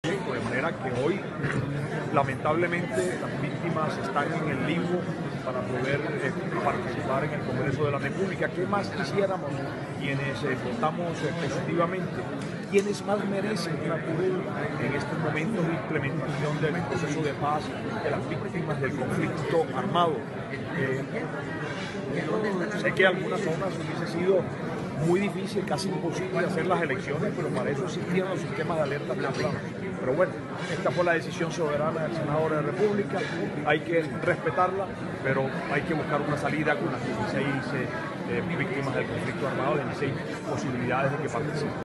De manera que hoy, lamentablemente, las víctimas están en el limbo para poder participar en el Congreso de la República. ¿Qué más quisiéramos quienes votamos positivamente? ¿Quiénes más merecen una curul en estos momentos de implementación del proceso de paz de las víctimas del conflicto armado? Sé que algunas zonas hubiese sido muy difícil, casi imposible hacer las elecciones, pero para eso existían los sistemas de alerta temprana. Pero bueno, esta fue la decisión soberana del Senado de la República, hay que respetarla, pero hay que buscar una salida con las 16 víctimas del conflicto armado, 16 posibilidades de que participen.